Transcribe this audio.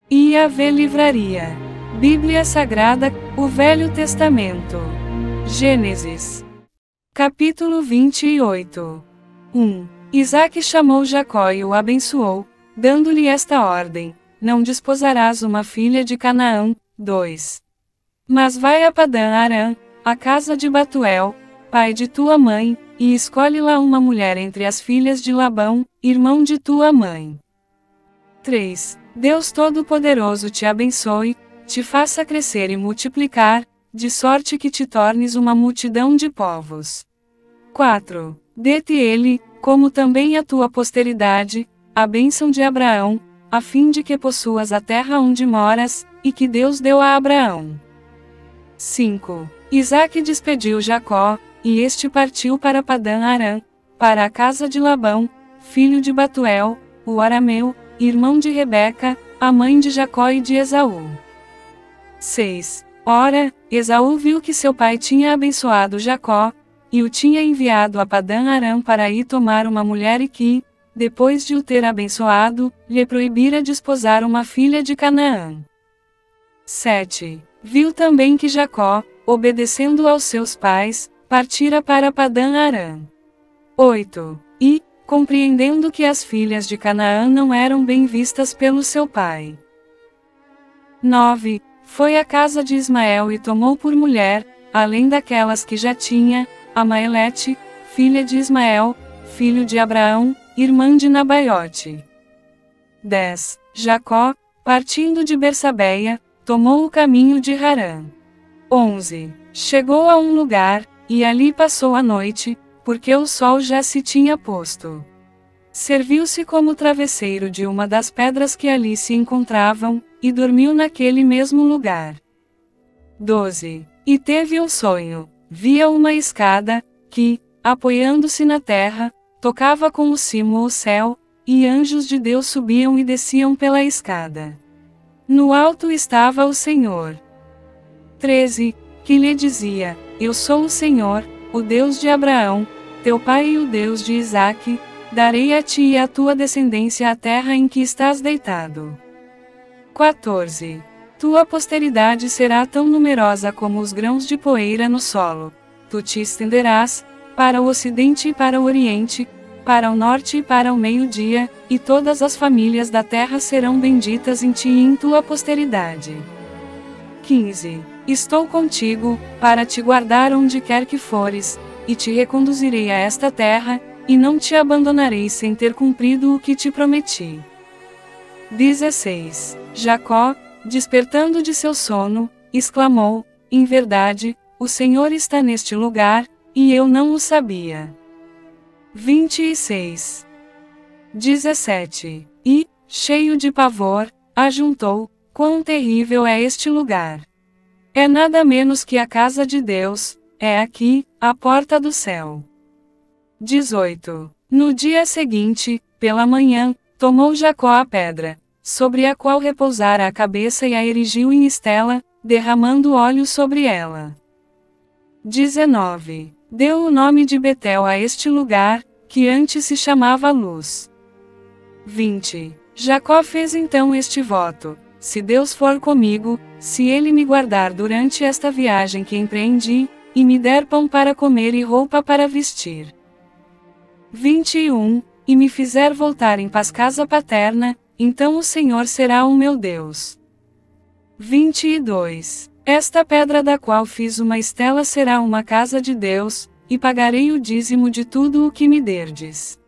Yahvé livraria. Bíblia Sagrada, o Velho Testamento. Gênesis. Capítulo 28. 1. Isaque chamou Jacó e o abençoou, dando-lhe esta ordem: não desposarás uma filha de Canaã. 2. Mas vai a Padã-Arã, a casa de Batuel, pai de tua mãe, e escolhe lá uma mulher entre as filhas de Labão, irmão de tua mãe. 3. Deus Todo-Poderoso te abençoe, te faça crescer e multiplicar, de sorte que te tornes uma multidão de povos. 4. Dê-te ele, como também a tua posteridade, a bênção de Abraão, a fim de que possuas a terra onde moras, e que Deus deu a Abraão. 5. Isaque despediu Jacó, e este partiu para Padã-Arã, para a casa de Labão, filho de Batuel, o arameu, irmão de Rebeca, a mãe de Jacó e de Esaú. 6. Ora, Esaú viu que seu pai tinha abençoado Jacó, e o tinha enviado a Padã-Arã para ir tomar uma mulher e que, depois de o ter abençoado, lhe proibira desposar uma filha de Canaã. 7. Viu também que Jacó, obedecendo aos seus pais, partira para Padã-Arã. 8. E, compreendendo que as filhas de Canaã não eram bem vistas pelo seu pai. 9. Foi à casa de Ismael e tomou por mulher, além daquelas que já tinha, Amaelete, filha de Ismael, filho de Abraão, irmã de Nabaiote. 10. Jacó, partindo de Bersabeia, tomou o caminho de Harã. 11. Chegou a um lugar, e ali passou a noite, porque o sol já se tinha posto. Serviu-se como travesseiro de uma das pedras que ali se encontravam, e dormiu naquele mesmo lugar. 12. E teve um sonho, via uma escada, que, apoiando-se na terra, tocava com o cimo o céu, e anjos de Deus subiam e desciam pela escada. No alto estava o Senhor. 13. Que lhe dizia: Eu sou o Senhor, o Deus de Abraão, teu pai e o Deus de Isaque, darei a ti e à tua descendência a terra em que estás deitado. 14. Tua posteridade será tão numerosa como os grãos de poeira no solo. Tu te estenderás, para o ocidente e para o oriente, para o norte e para o meio-dia, e todas as famílias da terra serão benditas em ti e em tua posteridade. 15. Estou contigo, para te guardar onde quer que fores, e te reconduzirei a esta terra, e não te abandonarei sem ter cumprido o que te prometi. 16. Jacó, despertando de seu sono, exclamou: Em verdade, o Senhor está neste lugar, e eu não o sabia. 26. 17. E, cheio de pavor, ajuntou: Quão terrível é este lugar! É nada menos que a casa de Deus, é aqui, a porta do céu. 18. No dia seguinte, pela manhã, tomou Jacó a pedra, sobre a qual repousara a cabeça e a erigiu em estela, derramando óleo sobre ela. 19. Deu o nome de Betel a este lugar, que antes se chamava Luz. 20. Jacó fez então este voto: Se Deus for comigo, se ele me guardar durante esta viagem que empreendi, e me der pão para comer e roupa para vestir. 21. E me fizer voltar em paz casa paterna, então o Senhor será o meu Deus. 22. Esta pedra da qual fiz uma estela será uma casa de Deus, e pagarei o dízimo de tudo o que me derdes.